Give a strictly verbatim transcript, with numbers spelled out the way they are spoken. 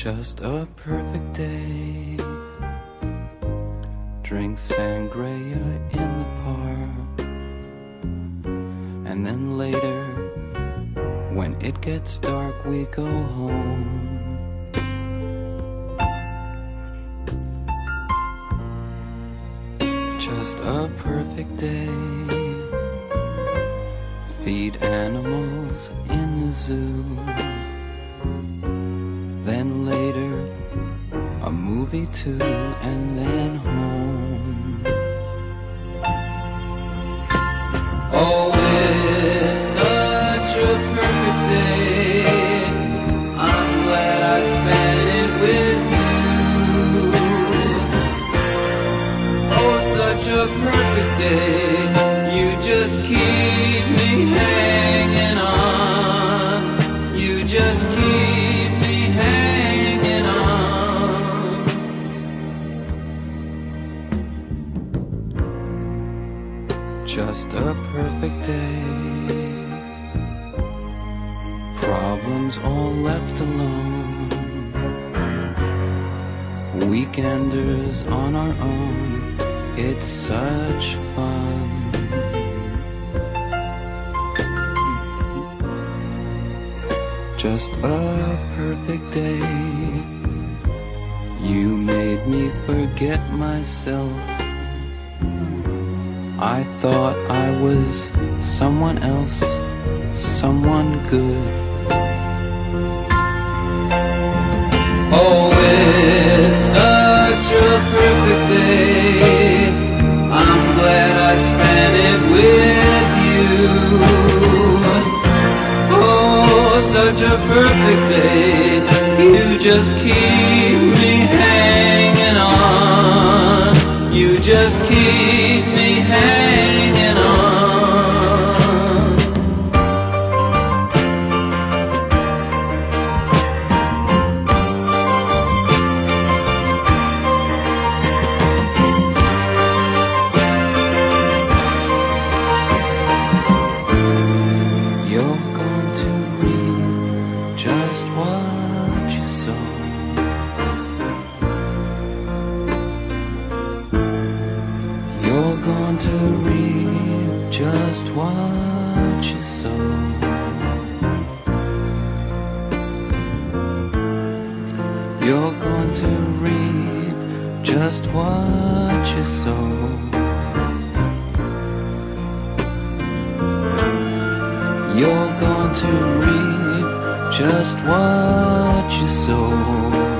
Just a perfect day. Drink sangria in the park, and then later, when it gets dark, we go home. Just a perfect day. Feed animals in the zoo. Then later, a movie too, and then home. Oh, it's such a perfect day. I'm glad I spent it with you. Oh, such a perfect day. You just keep me hanging on. You just keep me hanging on. Just a perfect day. Problems all left alone. Weekenders on our own. It's such fun. Just a perfect day. You made me forget myself. I thought I was someone else, someone good. Oh, it's such a perfect day. I'm glad I spent it with you. Oh, such a perfect day. You just keep me hanging on. You just keep me hanging on. You're going to reap just what you sow. You're going to reap just what you sow. You're going to reap just what you sow. You're going to reap just what you sow.